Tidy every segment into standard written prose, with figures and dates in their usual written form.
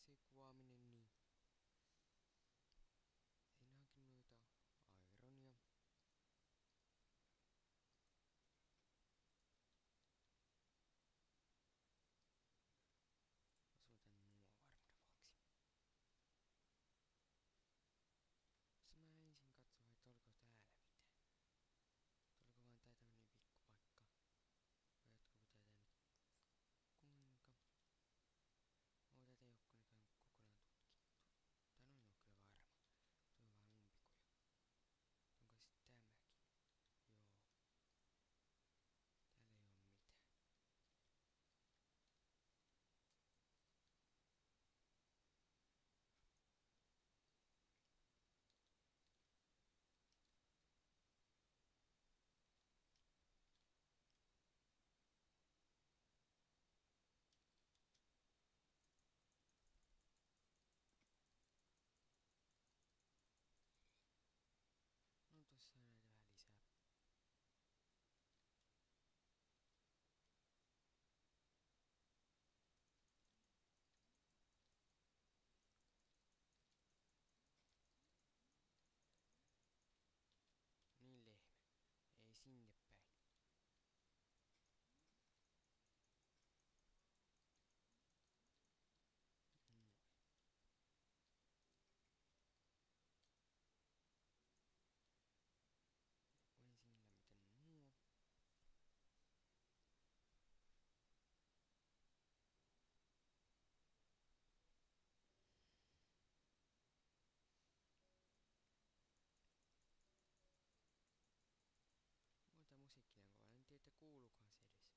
se kuvaaminen, niin enääkin noita Ironia. Asutan nuo varmuuden vuoksi. Jos mä ensin katsoin, että oliko täällä mitään. Oliko vaan tää tämmönen pikkupaikka? Vai jatkuuko tää nyt kuinka? Tätä ei oo kokonaan tutkittu. Tai noin on kyllä varma. Tuo on vähän umpikuja. Onko sit tämäkin? Joo. Täällä ei oo mitään. No tossa on näitä vähän lisää. Niin lehmä. Ei sinne päin. Noin. Ensin lämmitän nuo. Mulla tää musiikki on kova. En tiedä, että kuuluukohan se edes.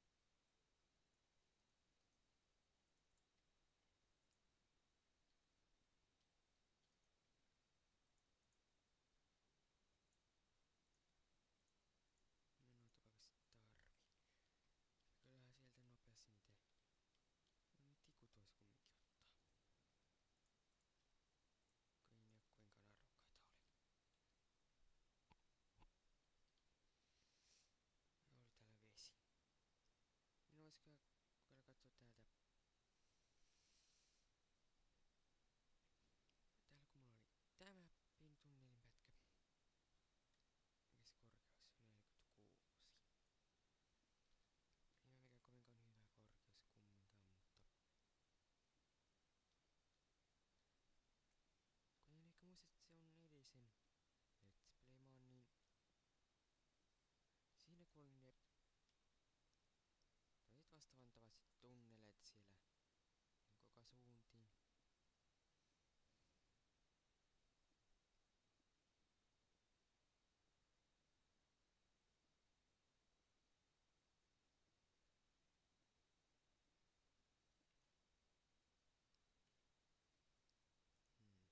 No noitapako sit tarvii. Kyllähän sieltä nopeasti niitä. No niin tikut vois kumminkin ottaa. Kun ei ne oo kuinkaan arvokkaita ole. Ja oli täällä vesi. Niin vois kyllä katsoa täältä. Täällä kun mulla oli tämä pieni tunnelinpätkä. Mikäs korkeus? 46. Ei oo mikään kovinkaan hyvä korkeus kumminkaan, mutta kun en ehkä muista, että se on edellisen Let's Playmaan, niin siinä kun oli ne toiset vastaavan tavaiset tunneleet siellä koko suuntiin. Hmm.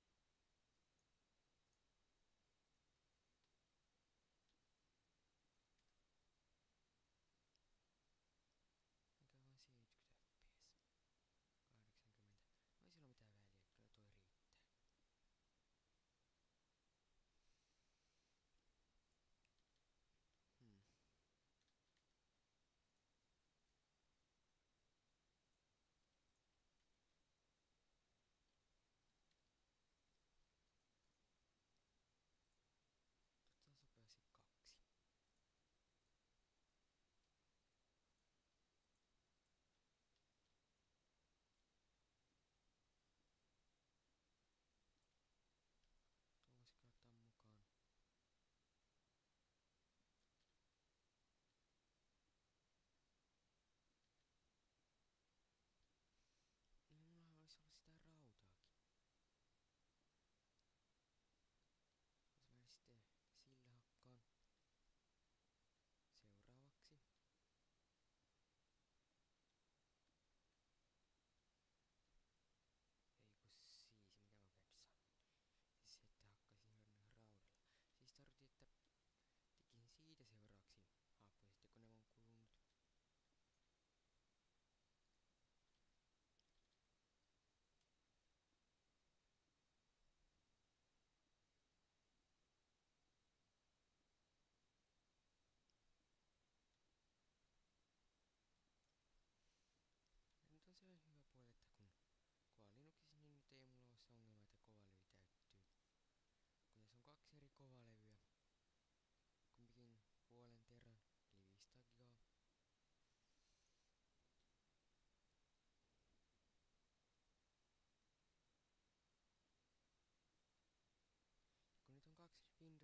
Mikä vaan 70 fps. 80. Mä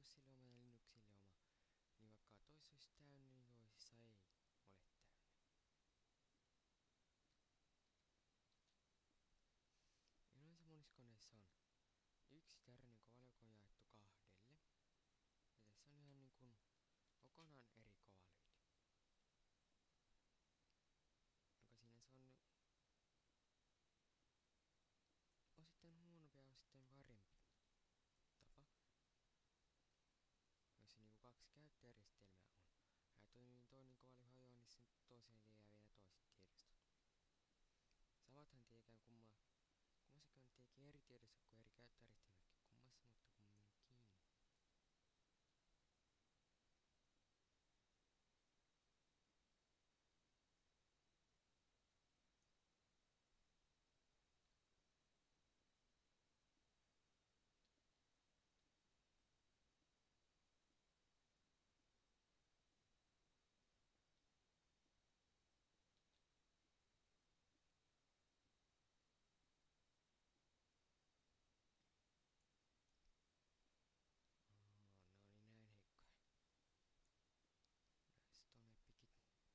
Windowsille oma ja Linuxille oma. Niin vaikka toisissa olisi täynnä, niin toisissa ei ole täynnä. Yleensä monissa koneissa on yksi tärinen kovale, joka on jaettu kahdelle. Ja tässä on ihan niin kuin kokonaan eri kovaleita. Joka siinä se on osittain huonompi ja osittain parempi tapa. Jossa niinku kaksi käyttöjärjestelmää on. Ja toinen kovali hajoaa, niin sen toiseen jää vielä toiset tiedostot. Samathan tietenkään kummassakaan tietenkin eri tiedostot kuin eri käyttöjärjestelmätkin kummassa, mutta kumminkin. No niin näin heikkoja. Stone Epicit.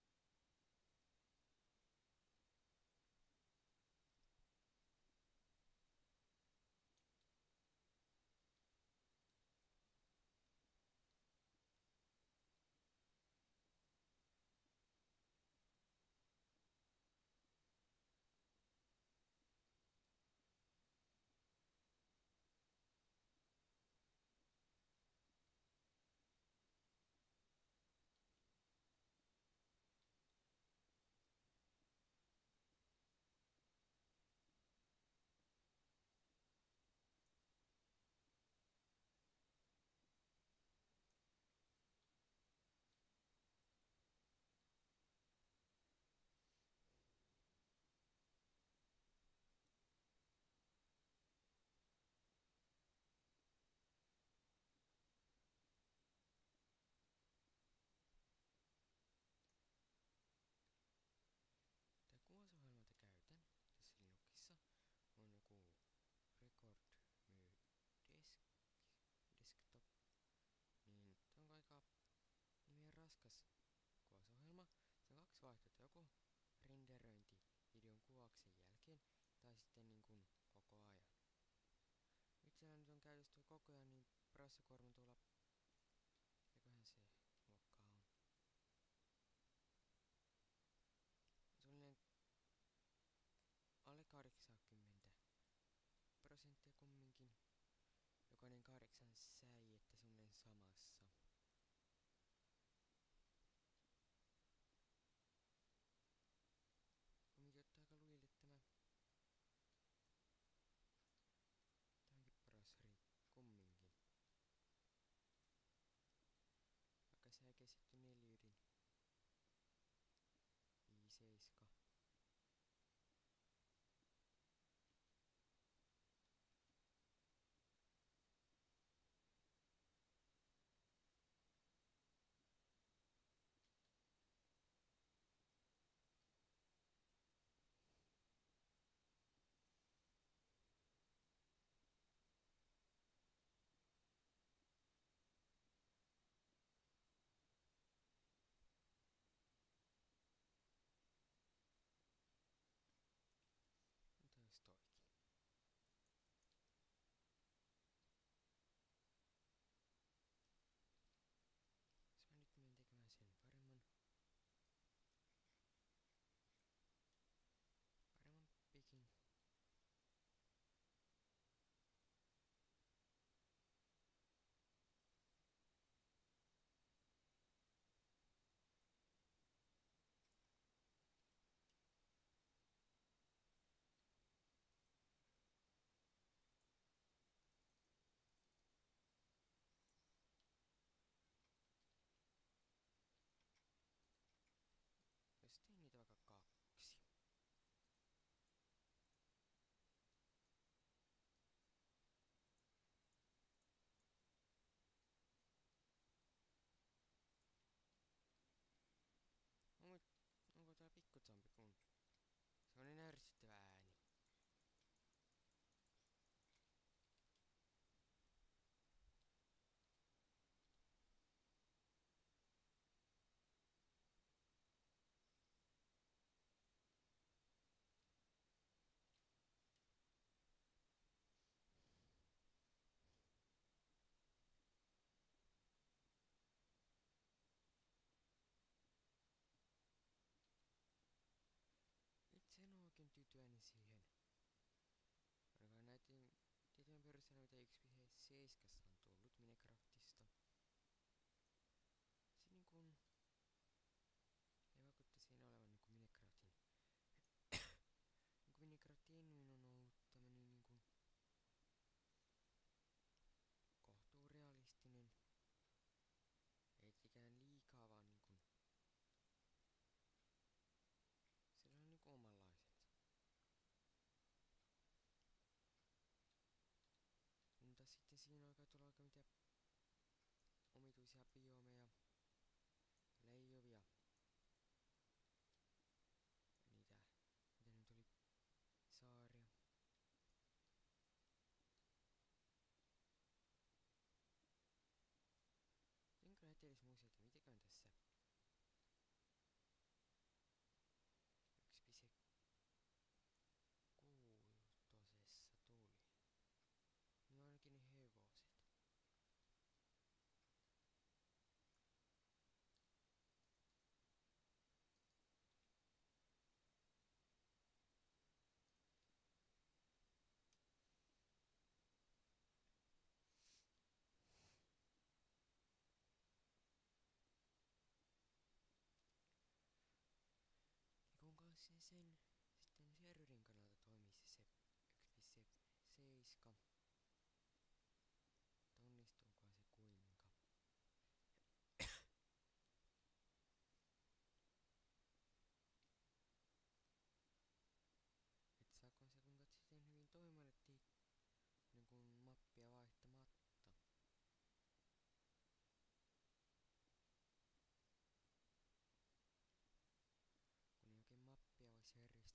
Tää kuvausohjelma, jota käytän tässä Linuxissa, on joku Record Mode Desktop. Niin tää on aika meidän raskas kuvausohjelma. Se on kaksi vaihtoehtoa, joko renderöinti videon kuvauksen jälkeen tai sitten niin kuin koko ajan. Itsellä nyt on käytössä tuo koko ajan, niin prosessorikuorma tuolla, mikäköhän se luokka on. Suunnilleen alle 80% kumminkin. Jokainen 8 säi, että suunnilleen samassa. Kumminkin ottaa aika lujille tämänkin prosessori kumminkin. Vaikka se ei keskitty 4 ydin i7. liittyen siihen. Ainakaan näiden tietojen perusteella, mitä 1.7 on tullut Minecraftista. Se niinkun ei vaikuta siinä olevan Minecraftin ennemmin on ollut tämmönen kohtuurealistinen. Ei tietenkään liikaa vaan sillä on omanlaisensa. Mutta sitten siinä alkaa tulla aika mitä omituisia biomeja, leijovia, niitä, mitä nyt oli, saaria. En kyllä heti edes muista, että mitäkään tässä 1.6 tuli. Niin ainakin ne hevoset. Ja kuinka se sen sitten serverin kannalta toimii se 1.7. Onnistuukohan se kuinka? Et saako se kuinka sitten hyvin toimimaan, ettei kun mappia vaihtamatta. Kun ei oikein mappia voisi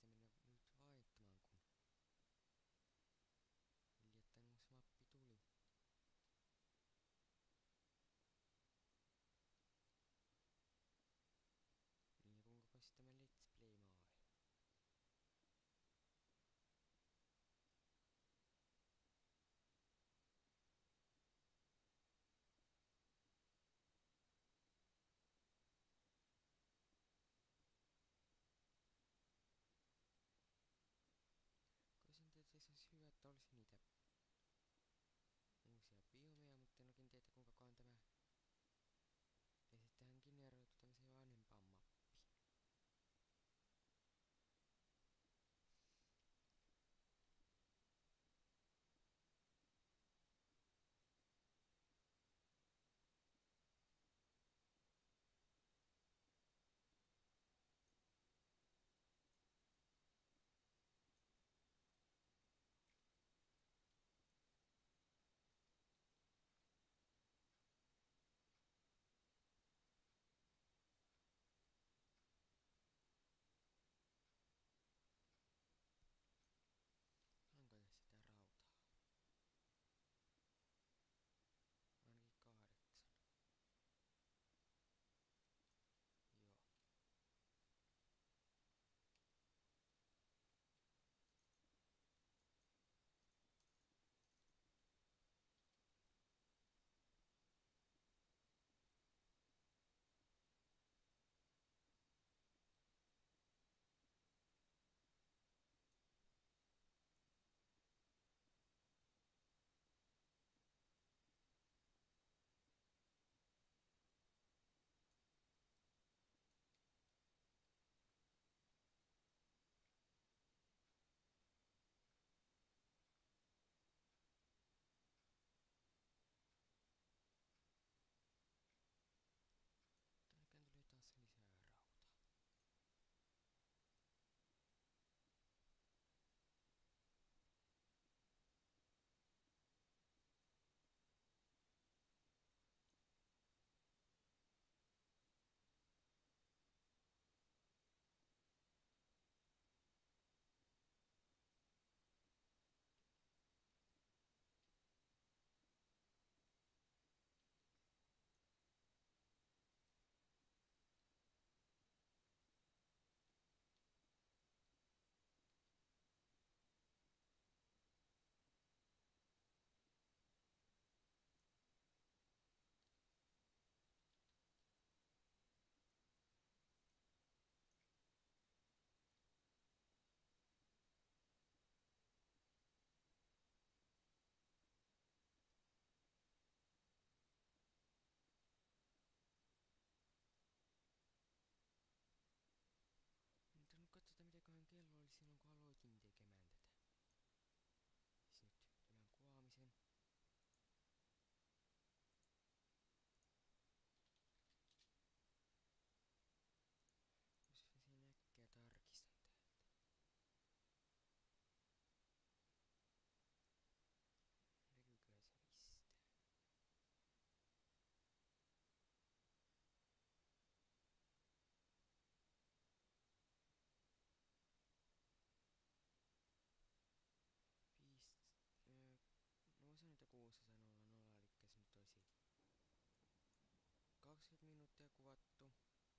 kuvattu.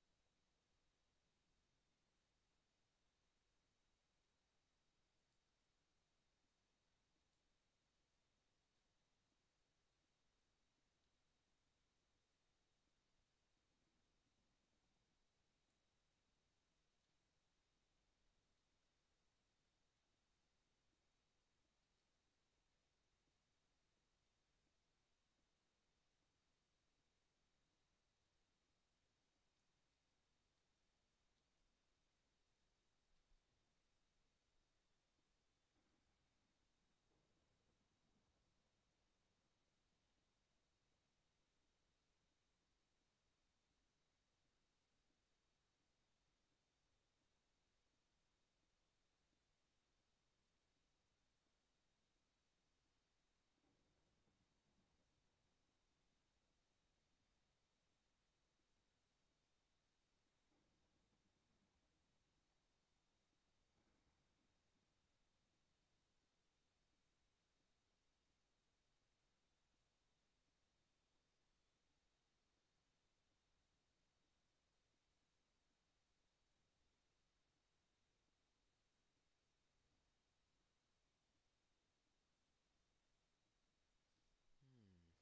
Hmm.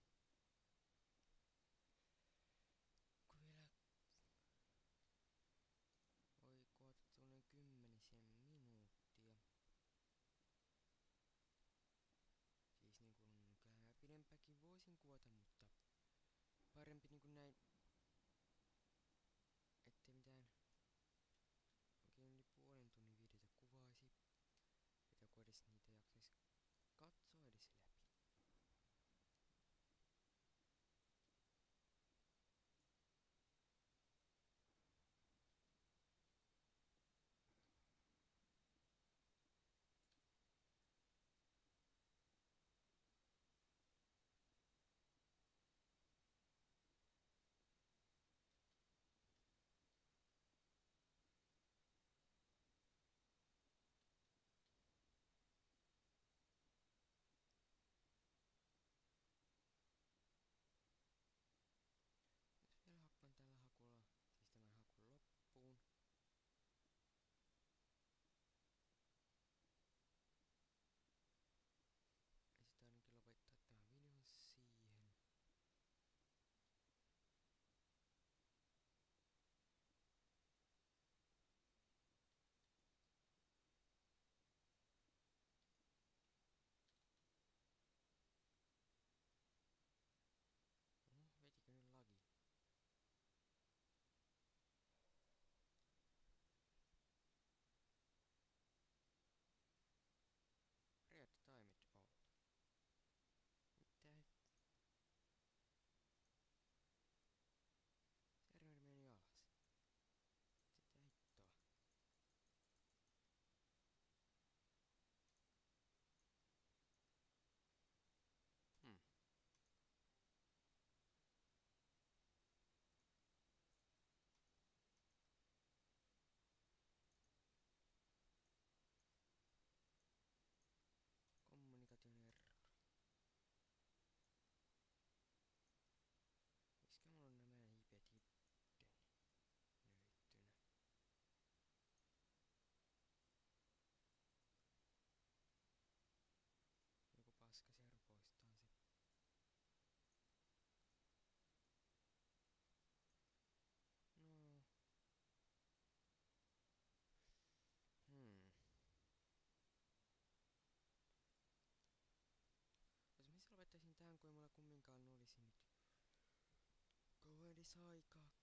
Kun vielä voi kuvata tuonne 10 minuuttia. Siis niin kun kyllähän mä pidempääkin voisin kuvata, mutta parempi niin kuin näin, ettei mitään oikein yli puolen tunnin videota kuvaisi. Että kun edes niitä jaksais katsoa edes läpi. Jos vielä hakkaan tällä hakulla, siis tämän hakun loppuun. Ja sitten ainakin lopettaa tämän videon siihen. Vetikö nyt lagi? Red timed out. Mitä? Serveri meni alas. Sitä hittoa. Hmm. Kommunikation error. Miskä mulla on nämä IPt hidden löytynä? Joku paskasjärvi poistaa se. No. Jos mä lopettaisin tähän, kun ei mulla kumminkaan olisi nyt kauan edes aikaa